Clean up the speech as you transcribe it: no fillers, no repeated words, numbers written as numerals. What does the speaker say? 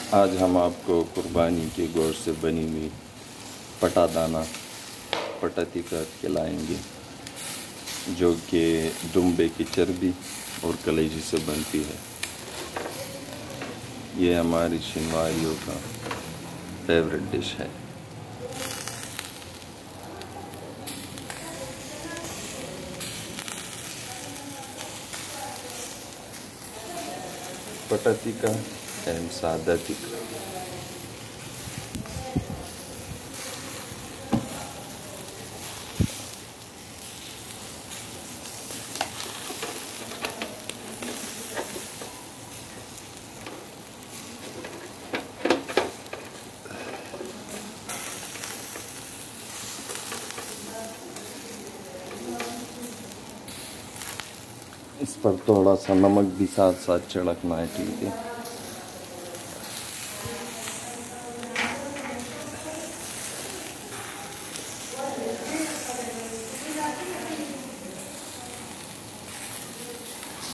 आज हम आपको कुर्बानी के गोश्त से बनी हुई पटादाना पटाती का खिलाएंगे, जो कि दुम्बे की चर्बी और कलेजी से बनती है। ये हमारी शिनवारियों का फेवरेट डिश है। पटाती का एंड सादा टिक्का। इस पर थोड़ा सा नमक भी साथ साथ छिड़कना है, ठीक है।